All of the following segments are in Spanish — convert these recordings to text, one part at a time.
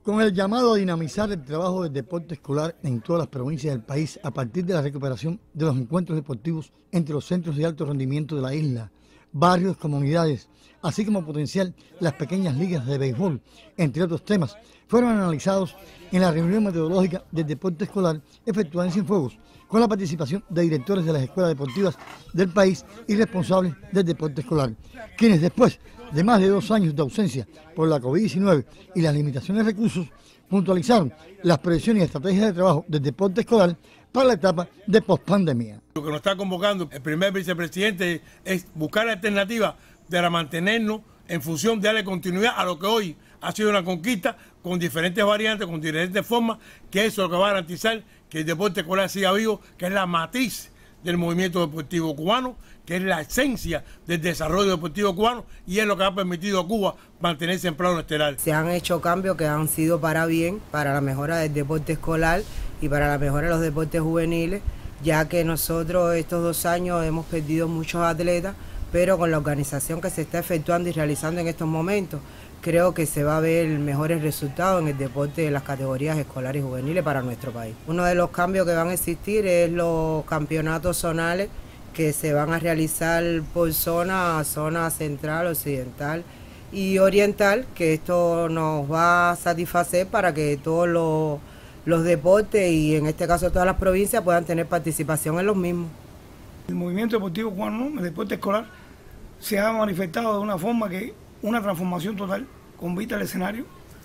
Con el llamado a dinamizar el trabajo del deporte escolar en todas las provincias del país a partir de la recuperación de los encuentros deportivos entre los centros de alto rendimiento de la isla, barrios, comunidades, así como potenciar las pequeñas ligas de béisbol, entre otros temas, fueron analizados en la reunión metodológica del deporte escolar efectuada en Cienfuegos, con la participación de directores de las escuelas deportivas del país y responsables del deporte escolar, quienes después de más de 2 años de ausencia por la COVID-19 y las limitaciones de recursos, puntualizaron las previsiones y estrategias de trabajo del deporte escolar para la etapa de pospandemia. Lo que nos está convocando el primer vicepresidente es buscar alternativas para mantenernos en función de darle continuidad a lo que hoy ha sido una conquista con diferentes variantes, con diferentes formas, que eso es lo que va a garantizar que el deporte escolar siga vivo, que es la matriz del movimiento deportivo cubano, que es la esencia del desarrollo deportivo cubano y es lo que ha permitido a Cuba mantenerse en plano estelar. Se han hecho cambios que han sido para bien, para la mejora del deporte escolar y para la mejora de los deportes juveniles, ya que nosotros estos 2 años hemos perdido muchos atletas, pero con la organización que se está efectuando y realizando en estos momentos, creo que se va a ver mejores resultados en el deporte de las categorías escolares y juveniles para nuestro país. Uno de los cambios que van a existir es los campeonatos zonales que se van a realizar por zona central, occidental y oriental, que esto nos va a satisfacer para que todos los deportes y en este caso todas las provincias puedan tener participación en los mismos. El movimiento deportivo cubano, el deporte escolar, se ha manifestado de una forma que una transformación total con vista al escenario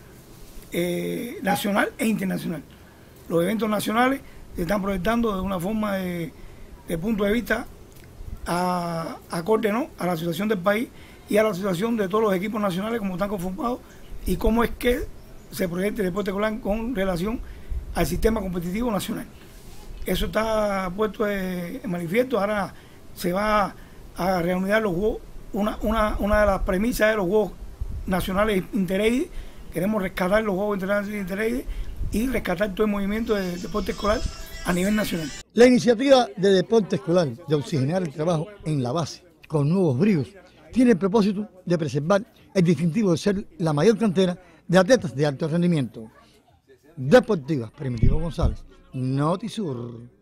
nacional e internacional. Los eventos nacionales se están proyectando de una forma de punto de vista acorde, ¿no?, a la situación del país y a la situación de todos los equipos nacionales como están conformados y cómo es que se proyecta el deporte escolar con relación al sistema competitivo nacional. Eso está puesto en manifiesto. Ahora se va a reanudar los juegos. Una de las premisas de los Juegos Nacionales Intereide. Queremos rescatar los Juegos Internacionales Intereide y rescatar todo el movimiento de deporte escolar a nivel nacional. La iniciativa de deporte escolar de oxigenar el trabajo en la base con nuevos bríos tiene el propósito de preservar el distintivo de ser la mayor cantera de atletas de alto rendimiento. Deportivas, Primitivo González, Notisur.